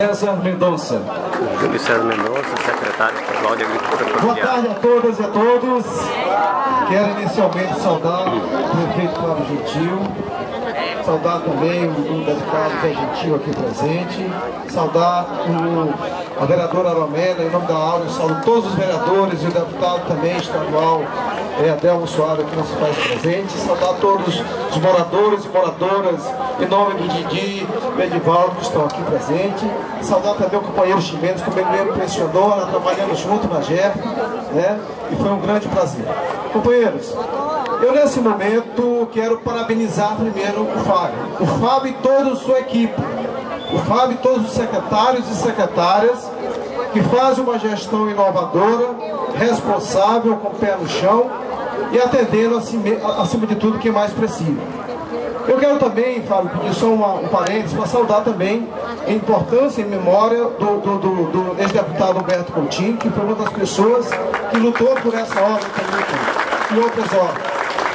César Mendonça. Júlio César Mendonça, secretário estadual de Agricultura Familiar. Boa tarde a todas e a todos. Quero inicialmente saudar o prefeito Flávio Gentil, saudar também o deputado Zé Gentil aqui presente, saudar a vereadora Aromena, em nome da Áurea, saúdo todos os vereadores e o deputado também estadual Adelmo Soares que nos faz presente, saudar todos os moradores e moradoras em nome do Didi e Edivaldo que estão aqui presentes, saudar também o companheiro Ximenes, que o me impressionou, nós trabalhamos junto na GERP, né? E foi um grande prazer. Companheiros, eu nesse momento quero parabenizar primeiro o Fábio e toda a sua equipe, o Fábio e todos os secretários e secretárias que fazem uma gestão inovadora, responsável, com o pé no chão e atendendo acima de tudo quem mais precisa. Eu quero também, Fábio, pedir só um parênteses para saudar também a importância e memória do ex-deputado Humberto Coutinho, que foi uma das pessoas que lutou por essa obra também, e outras obras.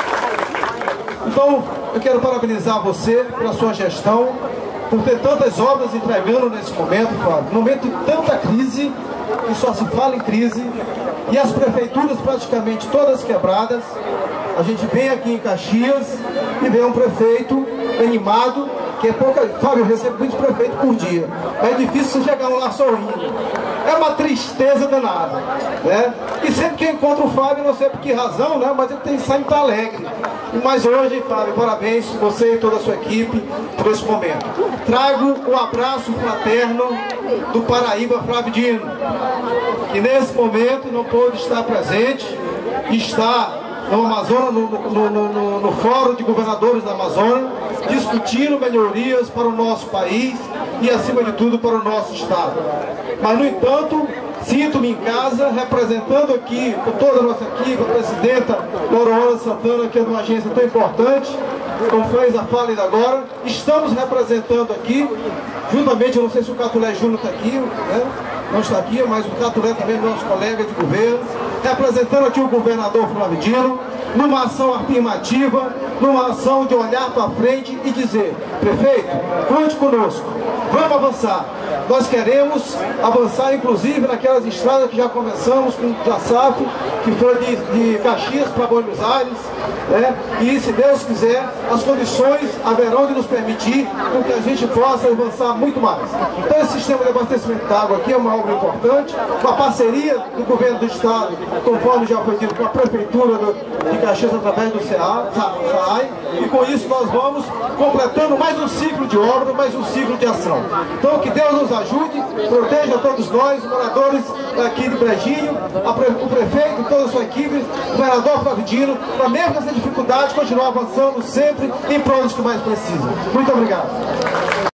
Então, eu quero parabenizar você pela sua gestão, por ter tantas obras entregando nesse momento, Fábio, no momento de tanta crise, que só se fala em crise, e as prefeituras praticamente todas quebradas. A gente vem aqui em Caxias e vê um prefeito animado, que é pouca... Fábio, eu recebo muitos prefeitos por dia, mas é difícil você chegar lá sorrindo. É uma tristeza danada, né? E sempre que eu encontro o Fábio, não sei por que razão, né? Mas ele tem sempre estar alegre. Mas hoje, Fábio, parabéns você e toda a sua equipe por esse momento. Trago um abraço fraterno do Paraíba, Flávio Dino, que nesse momento não pôde estar presente, está no Amazonas, no Fórum de Governadores da Amazônia, discutindo melhorias para o nosso país e, acima de tudo, para o nosso Estado. Mas, no entanto, sinto-me em casa, representando aqui, com toda a nossa equipe, a presidenta Loroana Santana, que é de uma agência tão importante, como fez a fala ainda agora. Estamos representando aqui, juntamente, eu não sei se o Catulé Júnior está aqui, né? Não está aqui, mas o Catulé também é nosso colega de governo, representando aqui o governador Flávio Dino, numa ação afirmativa, numa ação de olhar para frente e dizer: prefeito, conte conosco, vamos avançar. Nós queremos avançar, inclusive, naquelas estradas que já começamos com o JASAF, que foi de Caxias para Buenos Aires, né? E, se Deus quiser, as condições haverão de nos permitir com que a gente possa avançar muito mais. Então, esse sistema de abastecimento de água aqui é uma obra importante, uma parceria do governo do Estado, conforme já foi dito, com a Prefeitura de Caxias, através do SAAI, e com isso nós vamos completando mais um ciclo de obra, mais um ciclo de ação. Então, que Deus nos ajude, proteja todos nós, moradores aqui de Brejinho, o prefeito e toda a sua equipe, o vereador Flávio Dino, para mesmo nessa dificuldade continuar avançando sempre em prol dos que mais precisam. Muito obrigado.